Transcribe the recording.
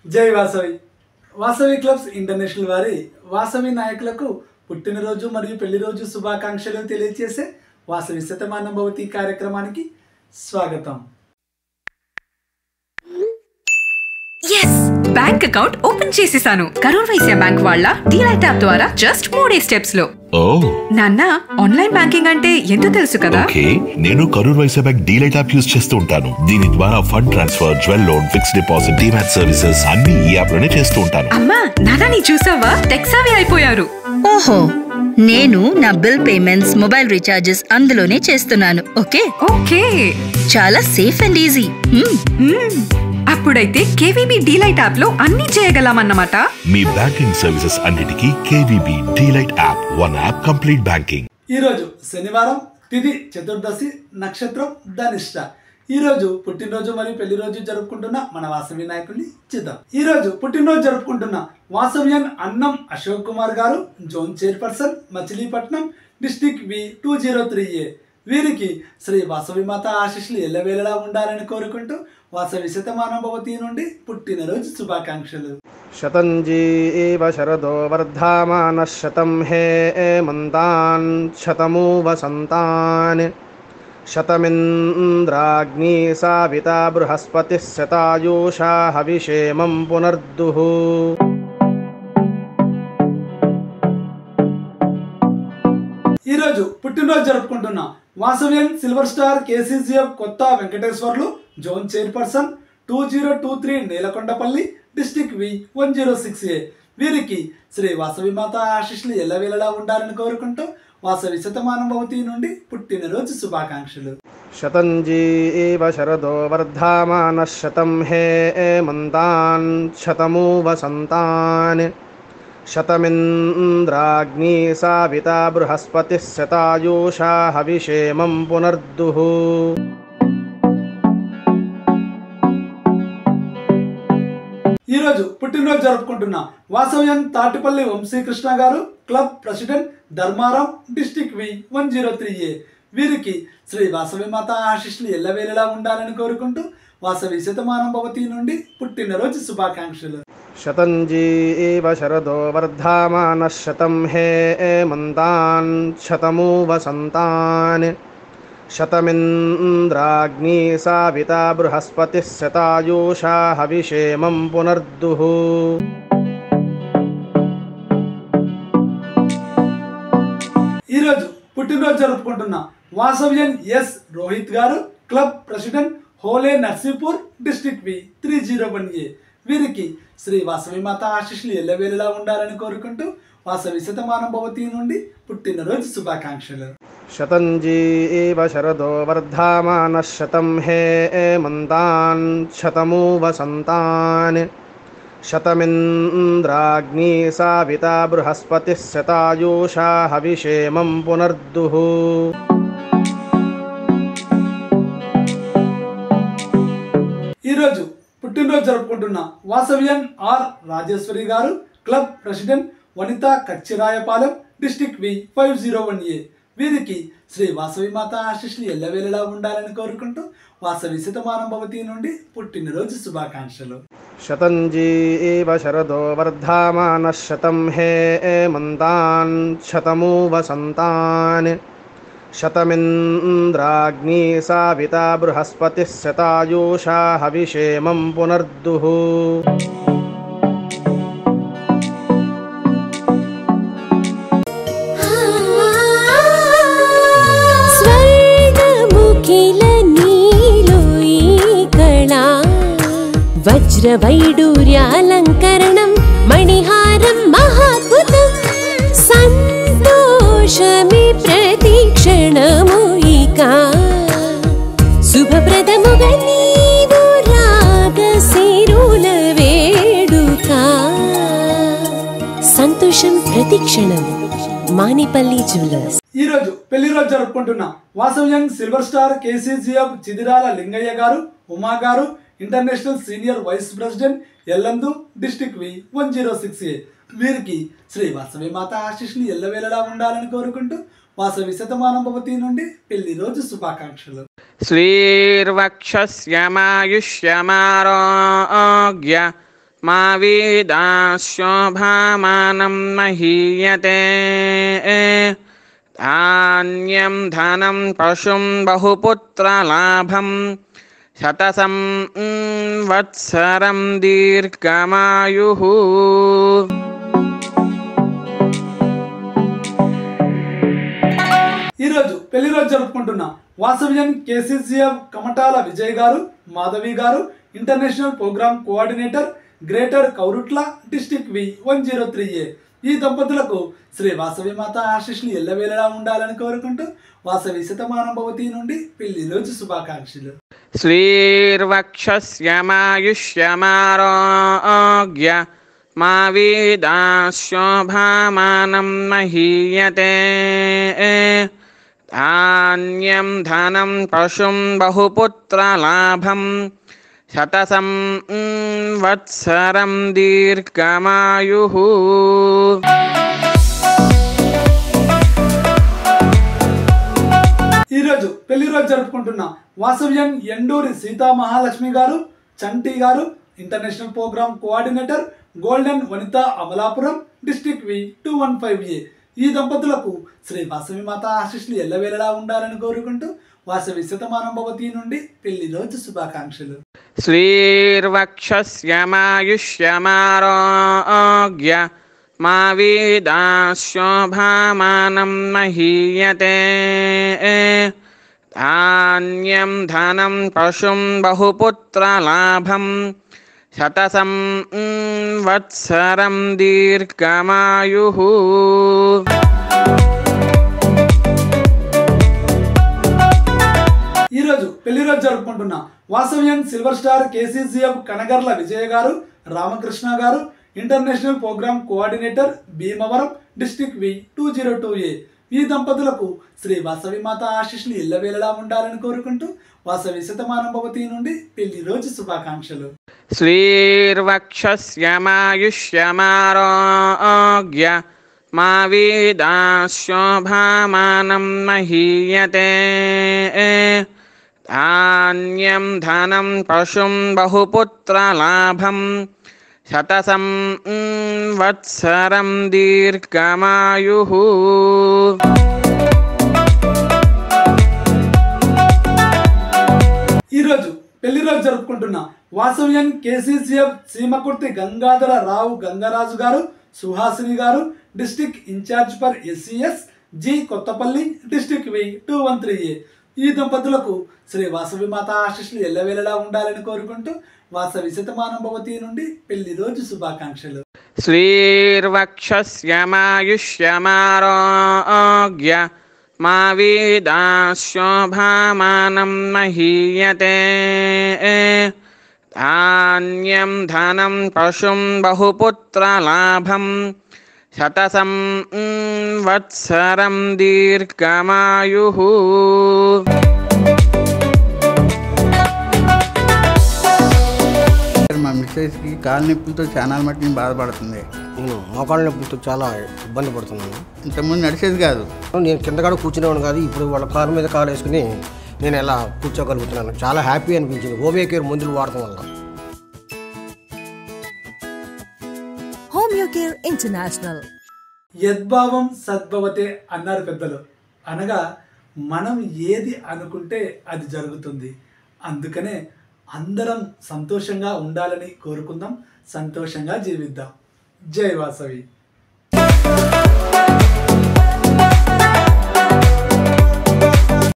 జై Vasavi. Vasavi clubs international వారి వాసవి నాయకులకు పుట్టినరోజు మరియు పెళ్లి రోజు శుభాకాంక్షలు తెలియజేసే వాసవి శతమానం భవతి కార్యక్రమానికి స్వాగతం. yes బ్యాంక్ అకౌంట్ ఓపెన్ చేసేసాను. కరూర్ వైశ్య బ్యాంక్ వాళ్ళ డీలైట్ యాప్ ద్వారా జస్ట్ 3 స్టెప్స్ లో. నాన్న, ఆన్లైన్ బ్యాంకింగ్ అంటే ఎంతో తెలుసు కదా. ఓకే, నేను Karur Vysya bank DeLight app use చేస్తూ ఉంటాను. దీని ద్వారా fund transfer, jewel loan, fixed deposit, demat services అన్ని ఈ యాప్ లోనే చేస్తూ ఉంటాను. అమ్మా నాన్న, నీ చూసావా టెక్ సావి అయిపోయారు. ఓహో, నేను నా బిల్ పేమెంట్స్, మొబైల్ రీఛార్జెస్ అందులోనే చేస్తున్నాను. ఓకే ఓకే, చాలా సేఫ్ అండ్ ఈజీ. అప్పుడైతే కేవీబీ డీలైట్ యాప్ లో అన్ని చేయగలమన్నమాట. మీ బ్యాంకింగ్ సర్వీసెస్ అన్నిటికీ KVB DeLight app, one app complete banking. ఈ రోజు శనివారం, తిథి చతుర్దశి, నక్షత్రం ధనిష్ట. ఈ రోజు పుట్టినరోజు మరియు పెళ్లి రోజు జరుపుకుంటున్న మన వాసవి నాయకుల్ని చూద్దాం. ఈ రోజు పుట్టినరోజు జరుపుకుంటున్న వాసవ్యన్ అన్నం అశోక్ కుమార్ గారు, zone chairperson, Machilipatnam, district B203A. వీరికి శ్రీ వాసవి మాత ఆశీస్సులు ఎల్లవేళలా ఉండాలని కోరుకుంటూ వాసవి శతమానం భవతి నుండి పుట్టినరోజు శుభాకాంక్షలు. శతంజీవ శరదో వర్ధమానః శతం హేమంతాన్ శతమూ వసంతాన్ శతమింద్రాగ్నీ సావితా బృహస్పతిః శతాయూషా హవిషేమం పునర్దుః. ఈరోజు పుట్టినరోజు జరుపుకుంటున్న Vasavian silver star KCGF Kotha Venkateswarlu, zone chairperson, 2023 Nelakondapalli, district B106A. వీరికి శ్రీ వాసవి మాత ఆశీస్సులు ఎల్లవేళలా ఉండాలని కోరుకుంటూ వాసవి శతమానం భవతి నుండి పుట్టినరోజు శుభాకాంక్షలు. శతంజీవ శరదో వర్ధమానః శతం హేమంతాన్ శతమూ వసంతాన్ శతమింద్రాగ్నీ సావితా బృహస్పతిః శతాయూషా హవిషేమం పునర్దుః. ఈరోజు పుట్టినరోజు జరుపుకుంటున్న వాసవ్యన్ తాటిపల్లి వంశీకృష్ణ గారు, club president, Dharmaram, district B103A. వీరికి శ్రీ వాసవి మాత ఆశీస్సులు ఎల్లవేళలా ఉండాలని కోరుకుంటూ వాసవి శతమానం భవతి నుండి పుట్టినరోజు శుభాకాంక్షలు. శతంజీవ శరదో వర్ధమానః శతం హేమంతాన్ శతమూ వసంతాన్ శతమింద్రాగ్నీ సావితా బృహస్పతిః శతాయూషా హవిషేమం పునర్దుః. ఈరోజు పుట్టినరోజు జరుపుకుంటున్న వాసవ్యన్ S Rohit garu, club president, Hole Narsipur, district B301A. వీరికి శ్రీ వాసవి మాత ఆశీస్సులు ఎల్లవేళలా ఉండాలని కోరుకుంటూ వాసవి శతమానం భవతి నుండి పుట్టినరోజు శుభాకాంక్షలు. శతంజీవ శరదో వర్ధమానః శతం హేమంతాన్ శతమూ వసంతాన్ శతమింద్రాగ్నీ సావితా బృహస్పతిః శతాయూషా హవిషేమం పునర్దుః. ఈరోజు పుట్టినరోజు జరుపుకుంటున్న వాసవ్యన్ R Rajeswari garu, club president, Vanitha Kachirayapalem, district B501A. వీరికి శ్రీ వాసవి మాత ఆశీస్సులు ఎల్లవేళలా ఉండాలని కోరుకుంటూ వాసవి శతమానం భవతి నుండి పుట్టినరోజు శుభాకాంక్షలు. శతంజీవ శరదో వర్ధమానః శతం హేమంతాన్ శతమూ వసంతాన్ శతమింద్రాగ్నీ సావితా బృహస్పతిః శతాయూషా హవిషేమం పునర్దుః. వజ్రవైడూర్యాలంకరణం మణిహారం మహాద్భుతం సంతోషమే ప్రతిక్షణము ఇక శుభప్రదముగా నీవు రాగశిరుల వేడుక సంతోషం ప్రతిక్షణం. మానిపల్లి జ్యువెలర్స్. ఈరోజు పెళ్లి రోజు జరుపుకుంటున్న Vasavian silver star KCGF Chidirala Lingaiah garu, Uma garu, international senior vice president, Yellandu, district B106A. వీరికి శ్రీ వాసవి మాత ఆశీస్సులు ఎల్లవేళలా ఉండాలని కోరుకుంటూ వాసవి శతమానం భవతి నుండి పెళ్లి రోజు శుభాకాంక్షలు. శ్రీర్వక్షస్యమాయుష్యమారోగ్య మా వేదాశోభామానం మహీయతే ధాన్యం ధనం పశుం బహుపుత్రలాభం శతసం వత్సరం దీర్ఘమాయుః. ఈరోజు పెళ్లి రోజు జరుపుకుంటున్న Vasavian KCCF Kamatala Vijay garu, Madhavi garu, international programme coordinator, greater Korutla, district V 103A. ఈ దంపతులకు శ్రీ వాసవి మాత ఆశీస్సులు ఎల్లవేళలా ఉండాలని కోరుకుంటూ వాసవి శతమానం భవతి నుండి పెళ్లి రోజు శుభాకాంక్షలు. శ్రీర్వక్షస్యమాయుష్యమారోగ్య మా వేదాశోభామానం మహీయతే ధాన్యం ధనం పశుం బహుపుత్రలాభం శతసం వత్సరం దీర్ఘమాయుః. ఈరోజు పెళ్లి రోజు జరుపుకుంటున్న వాసవ్యన్ Enduri Sita Mahalakshmi garu, Chanti garu, international programme coordinator, golden Vanitha Amalapuram, district V 215A. ఈ దంపతులకు శ్రీ వాసవి మాత ఆశీస్సులు ఎల్లవేళలా ఉండాలని కోరుకుంటూ వాసవి శతమానం భవతి నుండి పెళ్లి రోజు శుభాకాంక్షలు. శ్రీర్వక్షస్యమాయుష్యమారోగ్య మా వేదాశోభామానం మహీయతే ధాన్యం ధనం పశుం బహుపుత్రలాభం శతసం వత్సరం దీర్ఘమాయుః. ఈరోజు పెళ్లి రోజు జరుపుకుంటున్న Vasavian silver star KCCF Kanagarla Vijaya garu, Ramakrishna garu, international programme coordinator, Bhimavaram, district V 202A. ఈ దంపతులకు శ్రీ వాసవి మాత ఆశీస్సులు ఎల్లవేళలా ఉండాలని కోరుకుంటూ వాసవి శతమానం భవతి నుండి పెళ్లి రోజు శుభాకాంక్షలు. శ్రీర్వక్షస్యమాయుష్యమారోగ్య మా వేదాశోభామానం మహీయతే ధాన్యం ధనం పశుం బహుపుత్రలాభం శతసం వత్సరం దీర్ఘమాయుః. ఈరోజు పెళ్లి రోజు జరుపుకుంటున్న Vasavian KCCF Seemakurthi Gangadhara Rao Gangaraju garu, Suhasini garu, district in charge for SCS G Kothapalli, district V 213A. ఈ దంపతులకు శ్రీ వాసవి మాత ఆశీస్సులు ఎల్లవేళలా ఉండాలని కోరుకుంటూ వాసవి శతమానం భవతి నుండి పెళ్లి రోజు శుభాకాంక్షలు. శ్రీర్వక్షస్యమాయుష్యమారోగ్య మా వేదాశోభామానం మహీయతే ధాన్యం ధనం పశుం బహుపుత్రలాభం శతసం వత్సరం దీర్ఘమాయుః. మా మిస్సెస్కి కాలు నొప్పులతో చాలా మట్టుకు బాధపడుతుంది. నేను మోకాళ్ళ నొప్పులతో చాలా ఇబ్బంది పడుతున్నాను. ఇంతకుముందు నడిచేది కాదు. నేను కింద కాడ కూర్చునేవాడు కాదు. ఇప్పుడు వాళ్ళ కారు మీద కాలు వేసుకుని నేను ఎలా కూర్చోగలుగుతున్నాను. చాలా హ్యాపీ అనిపించింది హోమియోకేర్ మందులు వాడటం వల్ల. Homeocare international. యద్భావం సద్భవతే అన్నారు పెద్దలు. అనగా మనం ఏది అనుకుంటే అది జరుగుతుంది. అందుకనే అందరం సంతోషంగా ఉండాలని కోరుకుందాం, సంతోషంగా జీవిద్దాం. జై వాసవి.